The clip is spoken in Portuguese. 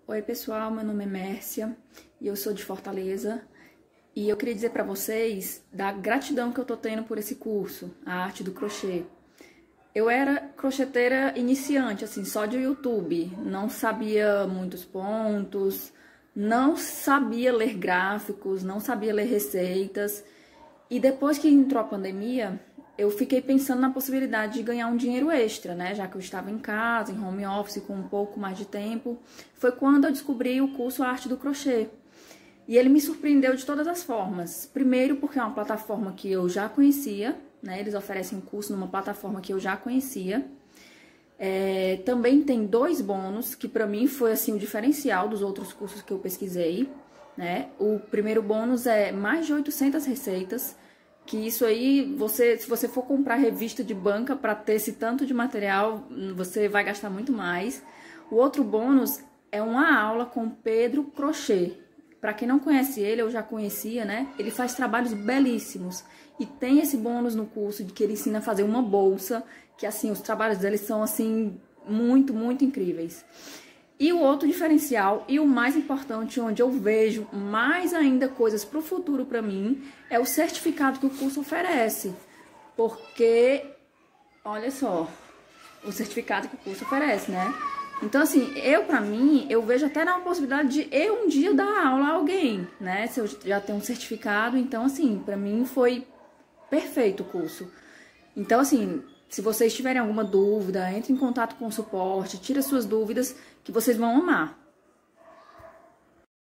Oi pessoal, meu nome é Mércia e eu sou de Fortaleza e eu queria dizer para vocês da gratidão que eu tô tendo por esse curso, a arte do crochê. Eu era crocheteira iniciante, assim, só de YouTube, não sabia muitos pontos, não sabia ler gráficos, não sabia ler receitas e depois que entrou a pandemia, eu fiquei pensando na possibilidade de ganhar um dinheiro extra, né? Já que eu estava em casa, em home office, com um pouco mais de tempo. Foi quando eu descobri o curso Arte do Crochê. E ele me surpreendeu de todas as formas. Primeiro, porque é uma plataforma que eu já conhecia, né? Eles oferecem um curso numa plataforma que eu já conhecia. Também tem 2 bônus, que pra mim foi assim o diferencial dos outros cursos que eu pesquisei, né? O primeiro bônus é mais de 800 receitas, que isso aí, se você for comprar revista de banca para ter esse tanto de material, você vai gastar muito mais. O outro bônus é uma aula com Pedro Crochê. Para quem não conhece ele, eu já conhecia, né? Ele faz trabalhos belíssimos. E tem esse bônus no curso de que ele ensina a fazer uma bolsa, que assim, os trabalhos dele são assim, muito, muito incríveis. E o outro diferencial, e o mais importante, onde eu vejo mais ainda coisas para o futuro para mim, é o certificado que o curso oferece. Porque, olha só, o certificado que o curso oferece, né? Então, assim, pra mim, eu vejo até na possibilidade de eu um dia dar aula a alguém, né? Se eu já tenho um certificado, então, assim, pra mim foi perfeito o curso. Então, assim, se vocês tiverem alguma dúvida, entre em contato com o suporte, tira suas dúvidas, que vocês vão amar.